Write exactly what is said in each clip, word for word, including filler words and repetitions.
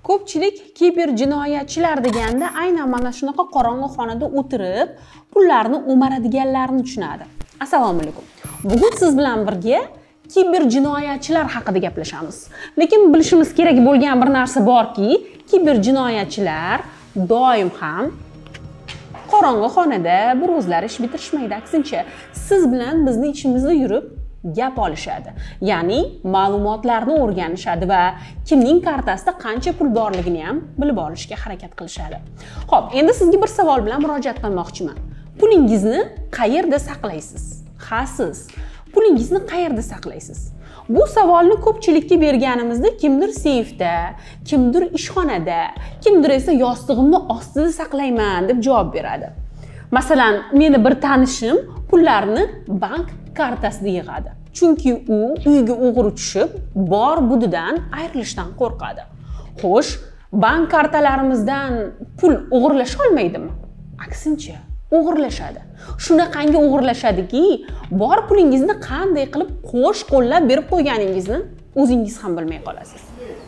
Ko'pchilik kiber jinoyatchilar deganda aynan mana shunaqa qorong'u xonada o'tirib, pullarni o'maradiganlarni tushunadi. Assalomu alaykum. Bugun siz bilan birga kiber jinoyatchilar haqida gaplashamiz. Lekin bilishimiz kerak bo'lgan bir narsa borki, kiber jinoyatchilar doim ham qorong'u xonada bir o'zlari ish bitirishmaydi. Aksincha, siz bilan bizni ichimizda yurib gap olishadi. Ya'ni ma'lumotlarni o'rganishadi va kimning kartasida qancha pul borligini ham bilib olishga harakat qilishadi. Xo'p, endi sizga bir savol bilan murojaat qilmoqchiman. Pulingizni qayerda saqlaysiz? Ha, siz pulingizni qayerda saqlaysiz? Bu savolni ko'pchilikka berganimizda kimdir seyfda, kimdir ishxonada, kimdir esa yostig'imni ostida saqlayman deb javob beradi. Masalan, meni bir tanishim pullarni bank kartasida yig'adi. Chunki u uyga o'g'ri tushib, bor budidan ayrilishdan qo'rqadi. Xo'sh, bank kartalarimizdan pul o'g'irlasha olmaydimi? Aksincha, o'g'irlashadi. Shunaqangi o'g'irlashadiki, bor pulingizni qanday qilib qo'sh qo'llab berib qo'yganingizni o'zingiz ham bilmay qolasiz.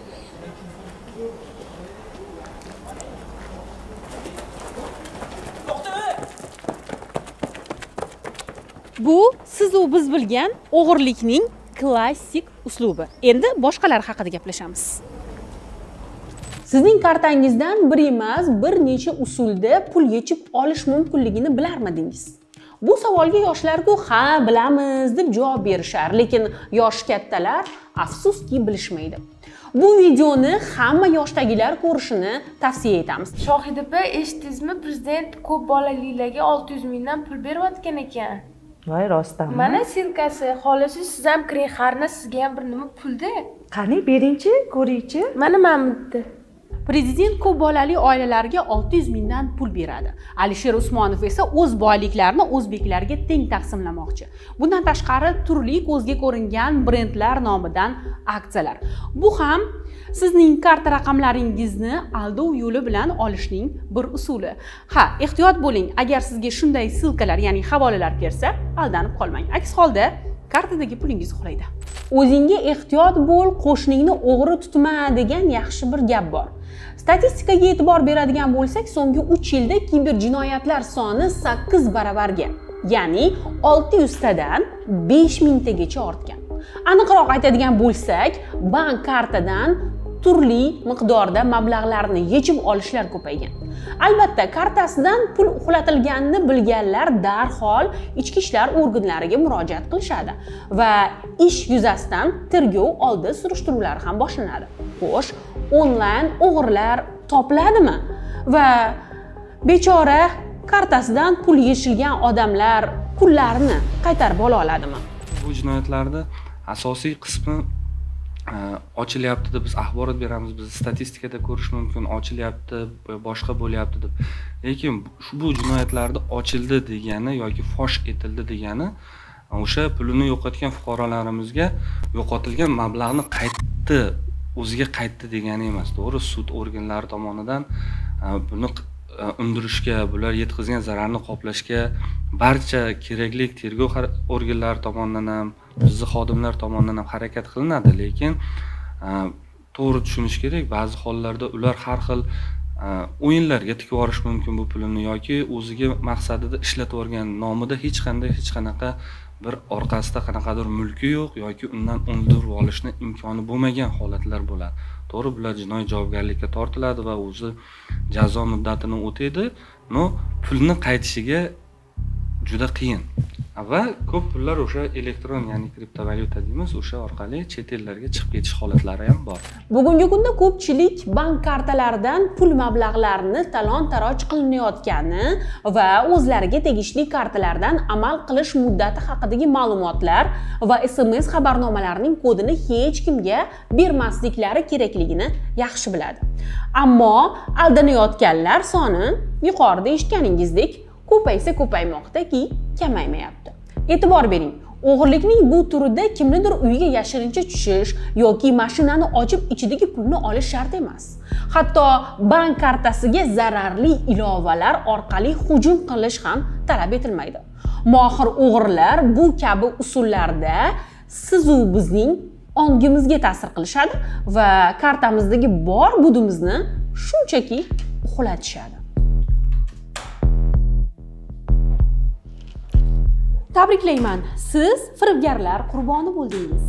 Bu siz u biz bilgan o'g'irlikning klassik uslubi. Endi boshqalar haqida gaplashamiz. Sizning kartangizdan bir emas, bir necha usulda pul yechib olish mumkinligini bilarmidingiz? Bu savolga yoshlar-ku ha, bilamiz deb javob berishar, lekin yosh kattalar afsuski bilishmaydi. Bu videoni hamma yoshdagilar ko'rishini tavsiya etamiz. Shohida opa, eshitdingizmi? Prezident ko'p bolalilarga olti yuz mingdan pul berayotgan ekan. Voy, rostdanmi? Mana silkasi, xolasi siz ham kiring, qarna sizga ham bir nima pulda. Qani, beringchi, ko'ringchi. Mana mamutda. Prezident ko'p bolali oilalarga olti yuz mingdan pul beradi. Alisher Usmonov esa o'z boyliklarini o'zbeklarga teng taqsimlamoqchi. Bundan tashqari turli ko'zga ko'ringan brendlar nomidan aksiyalar. Bu ham sizning karta raqamlaringizni aldov yo'li bilan olishning bir usuli. Ha, ehtiyot bo'ling, agar sizga shunday silkalar, ya'ni havolalar kelsa, aldanib qolmang. Aks holda kartadagi pulingiz uxlaydi. O'zingga ehtiyot bo'l, qo'shningni o'g'ri tutma degan yaxshi bir gap bor. Statistikaga e'tibor beradigan bo'lsak, so'nggi uch yilda kiber jinoyatlar soni sakkiz baravarga, ya'ni olti yuz tadan besh ming tagacha ortgan. Aniqroq aytadigan bo'lsak, bank kartadan turli miqdorda mablag'larni yechib olishlar ko'paygan. Albatta, kartasidan pul uxlatilganini bilganlar darhol ichki ishlar organlariga murojaat qilishadi va ish yuzasidan tergov oldi surishtiruvlar ham boshlanadi. Xo'sh, onlayn o'g'irlar topiladimi? Va bechora kartasidan pul yechilgan odamlar pullarini qaytarib ola oladimi? Bu jinoyatlarda asosiy qismi ochilyapti deb biz axborot beramiz, biz statistikada ko'rish mumkin, ochilyapti, boshqa bo'lyapti deb. Lekin bu jinoyatlarda ochildi degani yoki fosh etildi degani o'sha pulini yo'qotgan fuqarolarimizga yo'qotilgan mablag'ni qaytdi, o'ziga qaytdi degani emas. To'g'ri, sud organlari tomonidan buni undirishga, bular yetkazgan zararni qoplashga barcha kerakli tergov organlari tomonidan ham, bizni xodimlar tomonidan ham harakat qilinadi, lekin to'g'ri tushunish kerak, ba'zi hollarda ular har xil o'yinlarga tikib yuborish mumkin bu pulini yoki o'ziga maqsadida ishlatib olgan nomida hech qanday hech qanaqa bir orqasida qanaqadir mulki yo'q yoki undan undirib olishni imkoni bo'lmagan holatlar bo'ladi. To'g'ri, bular jinoiy javobgarlikka tortiladi va o'zi jazo muddatini o'taydi, no pulni qaytishiga juda qiyin. Va ko'p pullar o'sha elektron, ya'ni kriptovalyuta deymiz, o'sha orqali chet ellarga chiqib ketish holatlari ham bor. Bugungi kunda ko'pchilik bank kartalaridan pul mablag'larini talon-taroj qilinayotgani va o'zlariga tegishli kartalardan amal qilish muddati haqidagi ma'lumotlar va S M S xabarnomalarining kodini hech kimga bermasliklari kerakligini yaxshi biladi. Ammo aldanayotganlar soni yuqorida eshitganingizdek ko'paysa ko'paymoqdaki, kamaymayapti. E'tibor bering, o'g'irlikning bu turida kimnidir uyiga yashirincha tushish yoki mashinani ochib ichidagi pulni olish shart emas. Hatto bank kartasiga zararli ilovalar orqali hujum qilish ham talab etilmaydi. Mohir o'g'irlar bu kabi usullarda siz u bizning ongimizga ta'sir qilishadi va kartamizdagi bor budimizni shunchaki uxlatishadi. Tabriklayman, siz firibgarlar qurboni bo'ldingiz.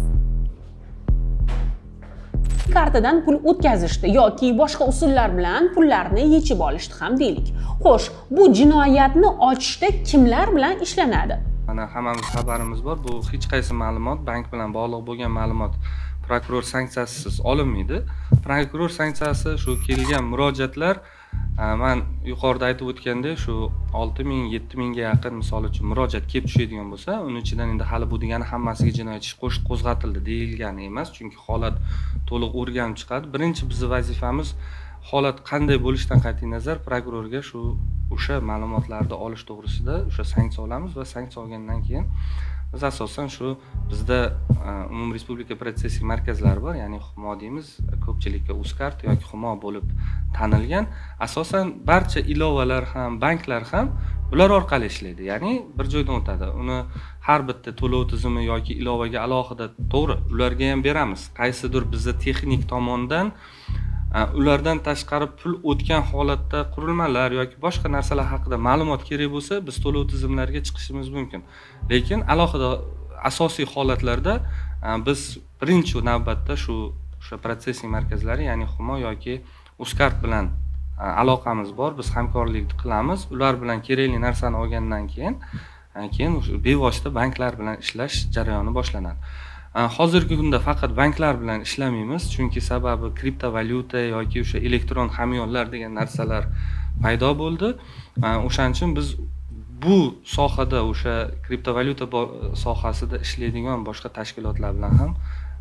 Kartadan pul o'tkazishdi yoki boshqa usullar bilan pullarni yechib olishdi ham deylik. Xo'sh, bu jinoyatni ochishda kimlar bilan ishlanadi? Mana hammamiz xabarimiz bor, bu hech qaysi ma'lumot, bank bilan bog'liq bo'lgan ma'lumot prokuror sanksiyasisiz olinmaydi. Prokuror sanksiyasi shu kelgan murojaatlar, men yuqorida aytib o'tgandek, shu olti ming, yetti mingga yaqin misol uchun murojaat kelib tushadigan bo'lsa, uning ichidan endi hali bu degani hammasiga jinoyat ishi qo'zg'atildi deyilgani emas, chunki holat to'liq o'rganib chiqadi. Birinchi bizning vazifamiz holat qanday bo'lishidan qat'iy nazar prokurorga shu o'sha ma'lumotlarni olish to'g'risida o'sha sanksiya olamiz va sanksiya olgandan keyin biz asosan shu bizda umum respublika protsessik markazlari bor, ya'ni Humo deymiz, ko'pchilikka Uzkart yoki Humo bo'lib tanilgan. Asosan barcha ilovalar ham, banklar ham ular orqali ishlaydi, ya'ni bir joydan o'tadi. Uni har bitta to'lov tizimi yoki ilovaga alohida to'g'ri, ularga ham beramiz. Qaysidir bizda texnik tomondan ulardan tashqari pul o'tgan holatda qurilmalar yoki boshqa narsalar haqida ma'lumot kerak bo'lsa, biz to'lov tizimlariga chiqishimiz mumkin. Lekin alohida asosiy holatlarda biz birinchi navbatda shu o'sha protsessing markazlari, ya'ni Humo yoki Uzkart bilan aloqamiz bor, biz hamkorlik qilamiz. Ular bilan kerakli narsani olgandan keyin keyin bevosita banklar bilan ishlash jarayoni boshlanadi. Hozirgi kunda faqat banklar bilan ishlamaymiz, chunki sababi kriptovalyuta yoki o'sha elektron hamyonlar degan narsalar paydo bo'ldi. O'shaning uchun biz bu sohada, o'sha kriptovalyuta sohasida ishlaydigan boshqa tashkilotlar bilan ham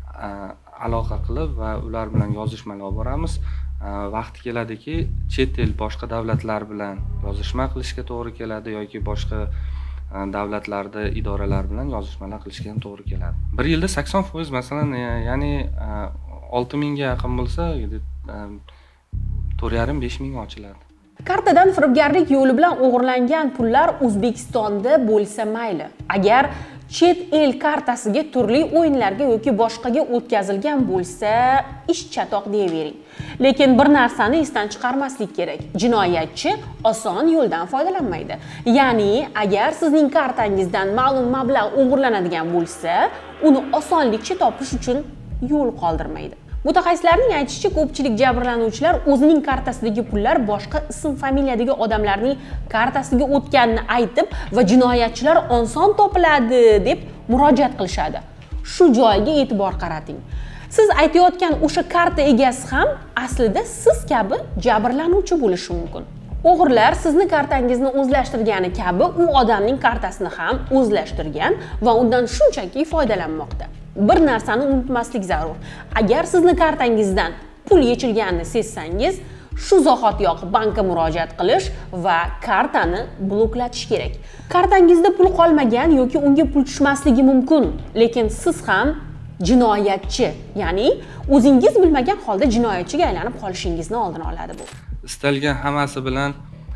aloqa qilib va ular bilan yozishmalar olib boramiz. Vaqti keladiki, chet el boshqa davlatlar bilan yozishma qilishga to'g'ri keladi yoki boshqa davlatlarda idoralar bilan yozishmalar qilishga ham to'g'ri keladi. Bir yilda sakson foiz masalan, ya'ni olti mingga yaqin bo'lsa, to'rt yarim besh ming ochiladi. Kartadan firibgarlik yo'li bilan o'g'irlangan pullar O'zbekistonda bo'lsa mayli. Agar chet el kartasiga turli o'yinlarga yoki boshqaga o'tkazilgan bo'lsa, ish chatoq deyavering. Lekin bir narsani esdan chiqarmaslik kerak. Jinoyatchi oson yo'ldan foydalanmaydi. Ya'ni, agar sizning kartangizdan ma'lum mablag' o'g'irlanadigan bo'lsa, uni osonlikcha topish uchun yo'l qoldirmaydi. Mutaxassislarning aytishicha, ko'pchilik jabrlanuvchilar o'zining kartasidagi pullar boshqa ism familiyadagi odamlarning kartasiga o'tganini aytib va jinoyatchilar oson topiladi deb murojaat qilishadi. Shu joyga e'tibor qarating. Siz aytayotgan o'sha karta egasi ham aslida siz kabi jabrlanuvchi bo'lishi mumkin. O'g'irlar sizni kartangizni o'zlashtirgani kabi u odamning kartasini ham o'zlashtirgan va undan shunchaki foydalanmoqda. Bir narsani unutmaslik zarur. Agar sizni kartangizdan pul yechilganini sezsangiz, shu zahotiyoq bankka murojaat qilish va kartani bloklatish kerak. Kartangizda pul qolmagan yoki unga pul tushmasligi mumkin, lekin siz ham jinoyatchi, ya'ni o'zingiz bilmagan holda jinoyatchiga aylanib qolishingizni oldini oladi bu. Istalgan hammasi bilan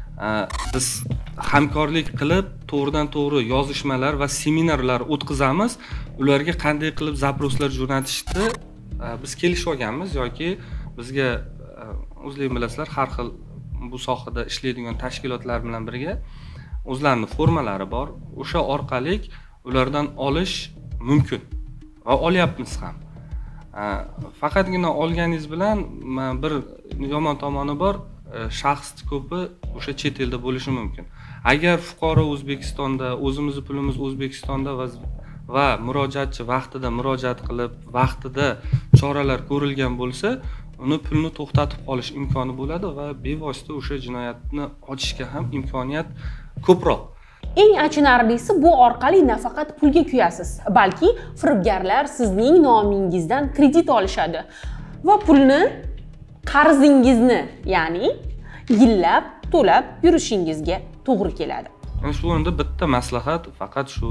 biz hamkorlik qilib, to'g'ridan to'g'ri yozishmalar va seminarlar o'tkazamiz. Ularga qanday qilib zaproslar jo'natishni biz kelishib olganmiz yoki bizga o'zlaring bilasizlar, har xil bu sohada ishlaydigan tashkilotlar bilan birga o'zlarining formalari bor. O'sha orqali ulardan olish mumkin va olyapmiz ham. Faqatgina olganingiz bilan bir yomon tomoni bor, shaxs ko'pi o'sha chet elda bo'lishi mumkin. Agar fuqaro O'zbekistonda, o'zimizning pulimiz O'zbekistonda va va murojaatchi vaqtida murojaat qilib, vaqtida choralar ko'rilgan bo'lsa, uni pulni to'xtatib qolish imkoni bo'ladi va bevosita o'sha jinoyatni ochishga ham imkoniyat ko'proq. Eng achinarlisi, bu orqali nafaqat pulga kuyasiz, balki firibgarlar sizning nomingizdan kredit olishadi va pulni qarzingizni, ya'ni yillab to'lab yurishingizga to'g'ri keladi. Mana shu o'rinda bitta maslahat, faqat shu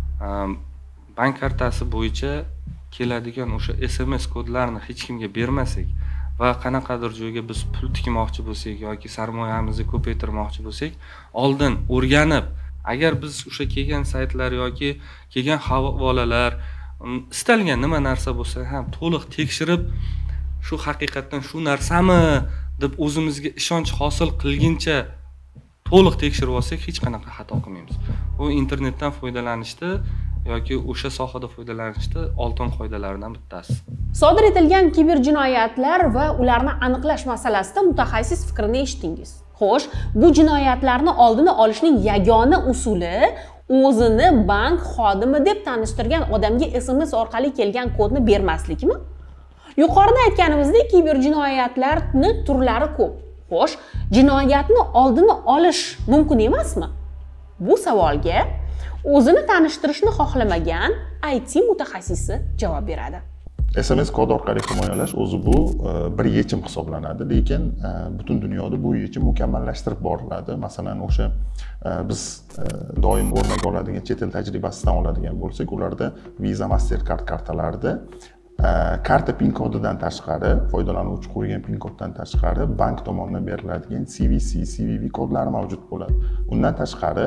bank kartasi bo'yicha keladigan o'sha S M S kodlarni hech kimga bermasak va qanaqadir joyga biz pul tikmoqchi bo'lsak yoki sarmoyamizni ko'paytirmoqchi bo'lsak, oldin o'rganib, agar biz o'sha kelgan saytlar yoki kelgan havolalar istalgan nima narsa bo'lsa ham to'liq tekshirib, shu haqiqatdan shu narsami deb o'zimizga ishonch hosil qilguncha to'liq tekshirib olsak, hech qanaqa xato qilmaymiz. Bu internetdan foydalanishda yoki o'sha sohada foydalanishda oltin qoidalaridan bittasi. Sodir etilgan kiberjinoyatlar va ularni aniqlash masalasida mutaxassis fikrini eshitdingiz. Xo'sh, bu jinoyatlarni oldini olishning yagona usuli o'zini bank xodimi deb tanishtirgan odamga S M S orqali kelgan kodni bermaslikmi? Yuqorida aytganimizdek, kiberjinoyatlarning turlari ko'p. Xo'sh, jinoyatni oldini olish mumkin emasmi? Bu savolga o'zini tanishtirishni xohlamagan I T mutaxassisi javob beradi. S M S kod orqali himoyalash o'zi bu bir yechim hisoblanadi, lekin butun dunyoda bu yechim mukammallashtirib boriladi. Masalan, o'sha biz doim o'rnak oladigan chet el tajribasidan oladigan bo'lsak, ularda Visa, Mastercard kartalarida karta pin kodidan tashqari, foydalanuvchi qo'ygan pin koddan tashqari bank tomonidan beriladigan C V C, C V V kodlari mavjud bo'ladi. Undan tashqari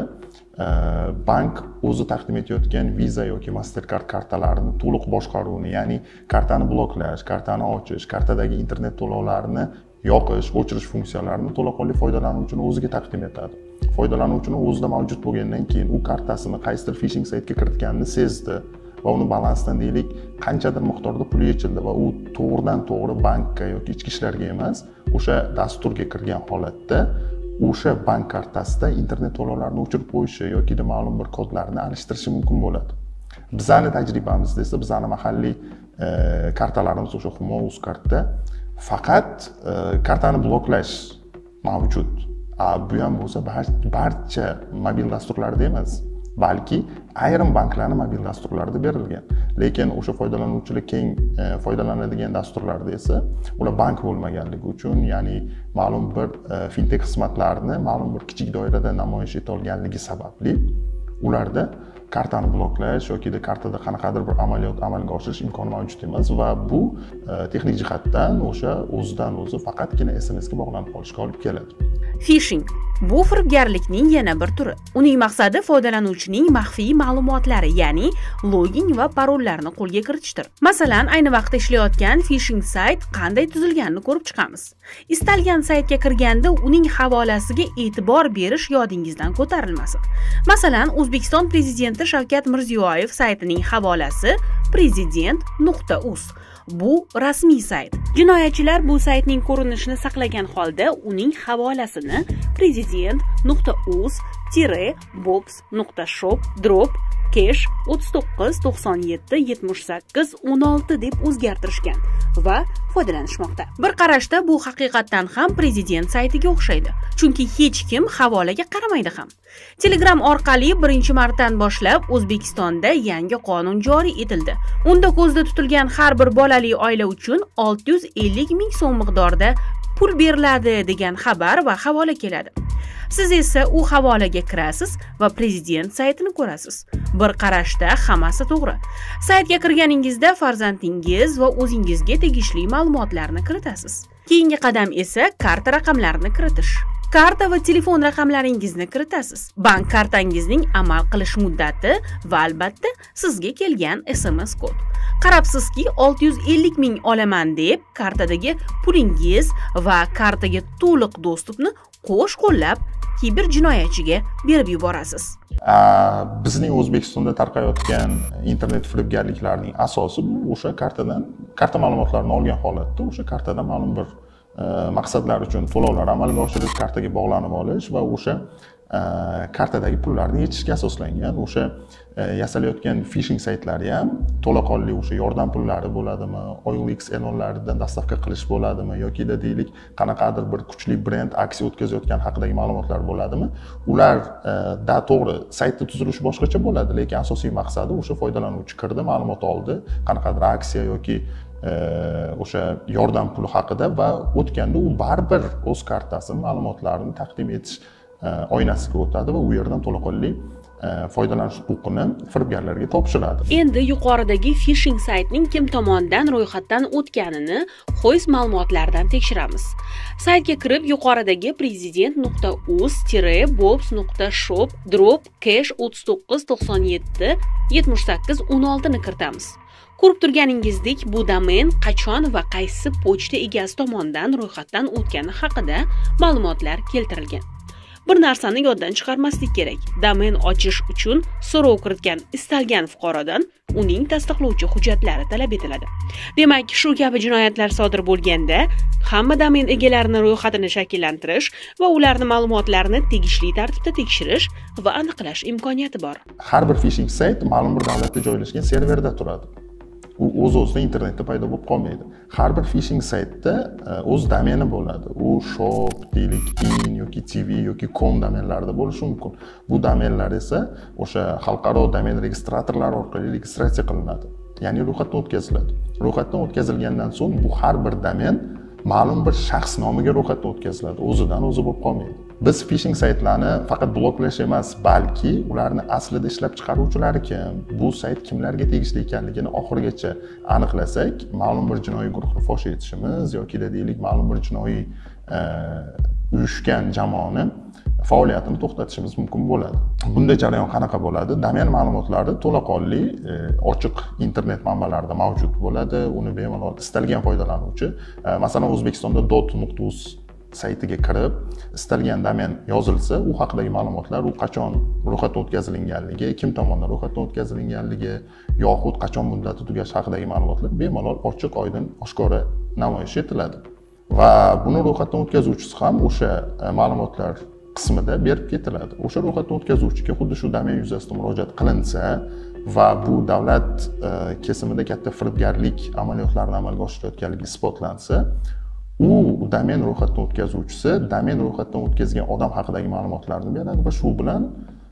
bank o'zi taqdim etayotgan Visa yoki Mastercard kartalarini to'liq boshqaruvni, ya'ni kartani bloklash, kartani ochish, kartadagi internet to'lovlarini yoqish, o'chirish funksiyalarini to'laqonli foydalanuvchini o'ziga taqdim etadi. Foydalanuvchini o'zida mavjud bo'lgandan keyin u kartasini qaysidir phishing saytga kiritganini sezdi va uni balansdan deylik qanchadir miqdorda pul yechildi va u to'g'ridan to'g'ri bankka yoki ichki ishlarga emas, o'sha dasturga kirgan holatda o'sha bank kartasida internet to'lovlarini o'chirib qo'yishi yoki de ma'lum bir kodlarni alishtirishi mumkin bo'ladi. Bizning tajribamizda esa bizning mahalliy kartalarimiz o'sha Humo Uzkartda faqat kartani bloklash mavjud. Bu ham bo'lsa barcha mobil dasturlarda emas, balki ayrim banklarning mobil dasturlarida berilgan. Lekin o'sha foydalanuvchilar keng foydalanadigan dasturlarda esa ular bank bo'lmaganligi uchun, ya'ni ma'lum bir fintech xizmatlarini ma'lum bir kichik doirada namoyish eta olganligi sababli ularda kartani bloklash yoki de kartada qanaqadir bir amaliyot amalga oshirish imkoni mavjud emas va bu texnik jihatdan o'sha o'zidan o'zi faqatgina S M S ga bog'lanib qolishga olib keladi. Phishing bu firibgarlikning yana bir turi. Uning maqsadi foydalanuvchining maxfiy ma'lumotlari, ya'ni login va parollarni qo'lga kiritishdir. Masalan, ayni vaqtda ishlayotgan phishing sayt qanday tuzilganini ko'rib chiqamiz. Istalgan saytga kirganda uning havolasiga e'tibor berish yodingizdan ko'tarilmasin. Masalan, O'zbekiston prezidenti Shavkat Mirziyoyev saytining havolasi prezident nuqta uz. Bu rasmiy sayt. Jinoyatchilar bu saytning ko'rinishini saqlagan holda uning havolasini prezident nuqta uz box nuqta shop drop cash o'ttiz to'qqiz to'qson yetti yetmish sakkiz o'n olti deb o'zgartirishgan va foydalanishmoqda. Bir qarashda bu haqiqatdan ham prezident saytiga o'xshaydi. Chunki hech kim havolaga qaramaydi ham. Telegram orqali birinchi martdan boshlab O'zbekistonda yangi qonun joriy etildi. Unda ko'zda tutilgan har bir bolali oila uchun olti yuz ellik ming so'm miqdorida pul beriladi degan xabar va havola keladi. Siz esa u havolaga kirasiz va prezident saytini ko'rasiz. Bir qarashda hammasi to'g'ri. Saytga kirganingizda farzandingiz va o'zingizga tegishli ma'lumotlarni kiritasiz. Keyingi qadam esa karta raqamlarini kiritish. Karta va telefon raqamlaringizni kiritasiz. Bank kartangizning amal qilish muddati va albatta sizga kelgan S M S kod. Qarabsizki, olti yuz ellik ming olaman deb kartadagi pulingiz va kartaga to'liq dostupni qo'sh qo'llab kiber jinoyatchiga berib yuborasiz. Bizning O'zbekistonda tarqayotgan internet firibgarliklarning asosi bu o'sha kartadan karta ma'lumotlarini olgan holatda o'sha kartadan ma'lum bir maqsadlar uchun to'lovlar amalga oshirish, kartaga bog'lanib olish va o'sha kartadagi pullarni yechishga asoslangan. O'sha yasalayotgan phishing saytlari ham to'laqonli o'sha yordam pullari bo'ladimi, O L X enonlaridan dastavka qilish bo'ladimi yoki da deylik qanaqadir bir kuchli brend aksiya o'tkazayotgan haqidagi ma'lumotlar bo'ladimi, ular da to'g'ri saytni tuzilishi boshqacha bo'ladi, lekin asosiy maqsadi o'sha foydalanuvchi kirdi, ma'lumot oldi, qanaqadir aksiya yoki o'sha yordam puli haqida va o'tganda u baribir o'z kartasi ma'lumotlarini taqdim etish oynasiga o'tadi va u yerdan to'laqonli foydalanish huquqini firibgarlarga topshiradi. Endi yuqoridagi phishing saytning kim tomonidan ro'yxatdan o'tganini Xo'ys ma'lumotlaridan tekshiramiz. Saytga kirib, yuqoridagi prezident nuqta uz bobs nuqta shop drop cash o'ttiz to'qqiz to'qson yetti yetmish sakkiz o'n olti ni kiritamiz. Ko'rib turganingizdek, bu domen qachon va qaysi pochta egasi tomonidan ro'yxatdan o'tgani haqida ma'lumotlar keltirilgan. Bir narsani yoddan chiqarmaslik kerak. Domen ochish uchun so'rov kiritgan istalgan fuqarodan uning tasdiqlovchi hujjatlari talab etiladi. Demak, shu kabi jinoyatlar sodir bo'lganda, hamma domen egalarini ro'yxatini shakllantirish va ularning ma'lumotlarini tegishli tartibda tekshirish va aniqlash imkoniyati bor. Har bir phishing sayt ma'lum bir davlatda joylashgan serverda turadi. U o'z-o'zidan internetda paydo bo'lib qolmaydi. Har bir phishing saytda o'z domeni bo'ladi. U shop, deylik, in yoki tv yoki com domenlarida bo'lishi mumkin. Bu domenlar esa o'sha xalqaro domen registratorlari orqali registratsiya qilinadi. Ya'ni ro'yxatdan o'tkaziladi. Ro'yxatdan o'tkazilgandan so'ng bu har bir domen ma'lum bir shaxs nomiga ro'yxatdan o'tkaziladi. O'zidan o'zi bo'lib qolmaydi. Biz phishing saytlarni faqat bloklash emas, balki ularni aslida ishlab chiqaruvchilari kim, bu sayt kimlarga tegishli ekanligini oxirigacha aniqlasak, ma'lum bir jinoiy guruhni fosh etishimiz yoki deylik ma'lum bir jinoiy uyushgan jamoani faoliyatini to'xtatishimiz mumkin bo'ladi. Bunda jarayon qanaqa bo'ladi? Domen ma'lumotlari to'laqonli ochiq internet manbalarida mavjud bo'ladi. Uni bemalol istalgan foydalanuvchi, masalan, O'zbekistonda dot nuqta uz saytiga kirib, istalgan domen yozilsa, u haqidagi ma'lumotlar, u qachon ro'yxatdan o'tkazilinganligi, kim tomonidan ro'yxatdan o'tkazilinganligi, yoxud qachon muddati tugashi haqidagi ma'lumotlar bemalol ochiq, oydin, oshkora namoyish etiladi. Va buni ro'yxatdan o'tkazuvchisi ham o'sha ma'lumotlar qismida berib ketiladi. O'sha ro'yxatdan o'tkazuvchiga xuddi shu domen yuzasidan murojaat qilinsa va bu davlat kesimida katta firibgarlik amaliyotlarini amalga oshirayotganligi isbotlansa, u domen ro'yxatdan o'tkazuvchisi domen ro'yxatdan o'tkazgan odam haqidagi ma'lumotlarni beradi va shu bilan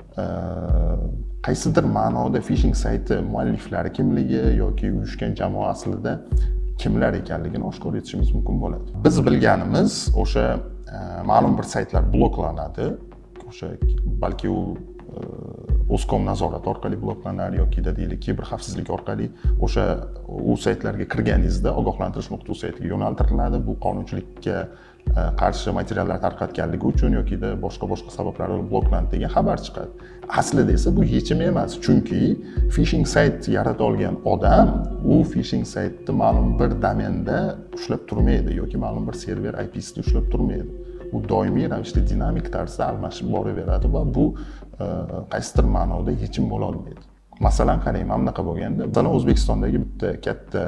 qaysidir ma'noda phishing sayti mualliflari kimligi yoki uyushgan jamoa aslida kimlar ekanligini oshkor etishimiz mumkin bo'ladi. Biz bilganimiz o'sha ma'lum bir saytlar bloklanadi. O'sha balki u O'zkom nazorati orqali bloklanar yoki deylik kiber xavfsizlik orqali o'sha u saytlarga kirganingizda ogohlantirish nuqta saytiga yo'naltiriladi. Bu qonunchilikka qarshi materiallar tarqatganligi uchun yoki boshqa boshqa sabablar bilan bloklandi degan xabar chiqadi. Aslida esa bu yechim emas, chunki phishing sayt yarata olgan odam u phishing saytni ma'lum bir domenda ushlab turmaydi yoki ma'lum bir server I P sida ushlab turmaydi. Bu doimiy ravishda dinamik tarzda almashib boraveradi va bu qaysidir ma'noda yechim bo'la olmaydi. Masalan, qarang, mana bunaqa bo'lganda, masalan, O'zbekistondagi bitta katta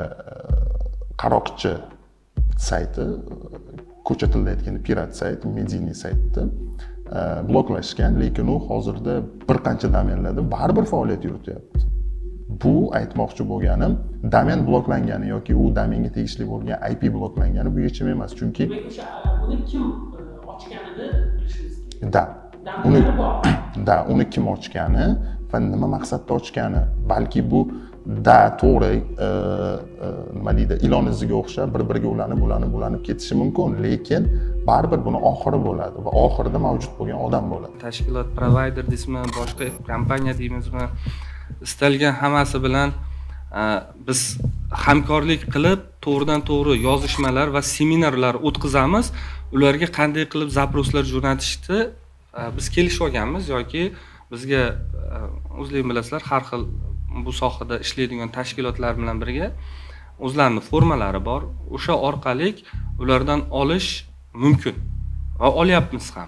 qaroqchi sayti, ko'cha tilida aytganda pirat sayt, mediniy saytni bloklashgan, lekin u hozirda bir qancha domenlarda baribir faoliyat yurityapti. Bu aytmoqchi bo'lganim, domen bloklangani yoki u domenga tegishli bo'lgan I P bloklangani bu yechim emas, chunki o'sha uni kim ochganini bilishimiz kerak. Da. Uni da uni kim ochgani va nima maqsadda ochgani, balki bu da to'g'ri nima deydi, ilon iziga o'xshab bir-biriga ulanib, ulanib, ulanib ketishi mumkin, lekin baribir buni oxiri bo'ladi va oxirida mavjud bo'lgan odam bo'ladi. Tashkilot, provider deysizmi, boshqa kompaniya deymizmi, istalgan hammasi bilan biz hamkorlik qilib to'g'ridan to'g'ri yozishmalar va seminarlar o'tkazamiz. Ularga qanday qilib zaproslar jo'natishni biz kelishib olganmiz yoki bizga o'zlaring bilasizlar, har xil bu sohada ishlaydigan tashkilotlar bilan birga o'zlarining formalari bor. O'sha orqali ulardan olish mumkin va olyapmiz ham.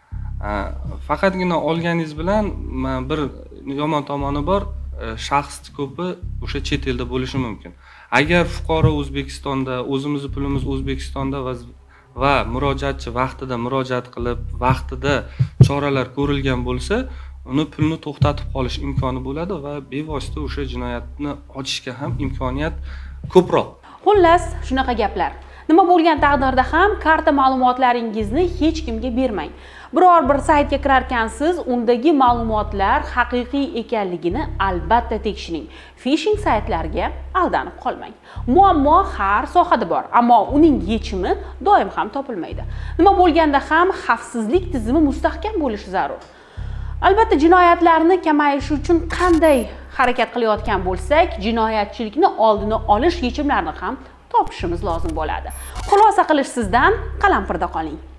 Faqatgina olganingiz bilan bir yomon tomoni bor, shaxs ko'pi o'sha chet elda bo'lishi mumkin. Agar fuqaro O'zbekistonda, o'zimizning pulimiz O'zbekistonda va va murojaatchi vaqtida murojaat qilib, vaqtida choralar ko'rilgan bo'lsa, uni pulni to'xtatib qolish imkoni bo'ladi va bevosita o'sha jinoyatni ochishga ham imkoniyat ko'proq. Xullas, shunaqa gaplar. Nima bo'lgan taqdirda ham karta ma'lumotlaringizni hech kimga bermang. Biror bir saytga kirarkansiz, undagi ma'lumotlar haqiqiy ekanligini albatta tekshiring. Phishing saytlarga aldanib qolmang. Muammo har sohada bor, ammo uning yechimi doim ham topilmaydi. Nima bo'lganda ham xavfsizlik tizimi mustahkam bo'lishi zarur. Albatta jinoyatlarni kamayishi uchun qanday harakat qilayotgan bo'lsak, jinoyatchilikni oldini olish yechimlarini ham topishimiz lozim bo'ladi. Xulosa qilish sizdan, qalampirda qoling.